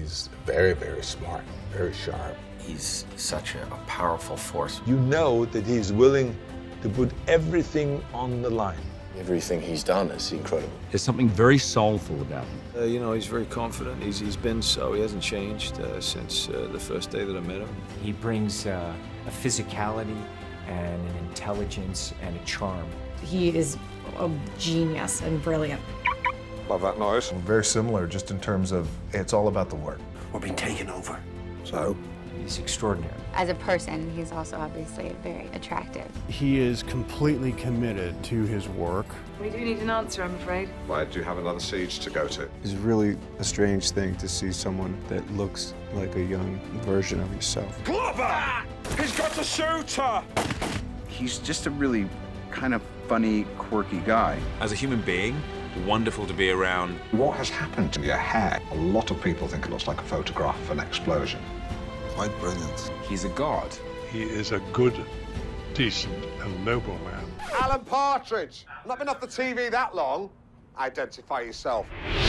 He's very, very smart, very sharp. He's such a powerful force. You know that he's willing to put everything on the line. Everything he's done is incredible. There's something very soulful about him. You know, he's very confident. He's been so. He hasn't changed since the first day that I met him. He brings a physicality and an intelligence and a charm. He is a genius and brilliant. Love that noise. Very similar, just in terms of it's all about the work. We're being taken over. So? He's extraordinary. As a person, he's also obviously very attractive. He is completely committed to his work. We do need an answer, I'm afraid. Why do you have another siege to go to? It's really a strange thing to see someone that looks like a young version of yourself. Glover! He's got a shooter! He's just a really kind of funny, quirky guy. As a human being, wonderful to be around. What has happened to your hair? A lot of people think it looks like a photograph of an explosion. Quite brilliant. He's a god. He is a good, decent, and noble man. Alan Partridge! Not been off the TV that long. Identify yourself.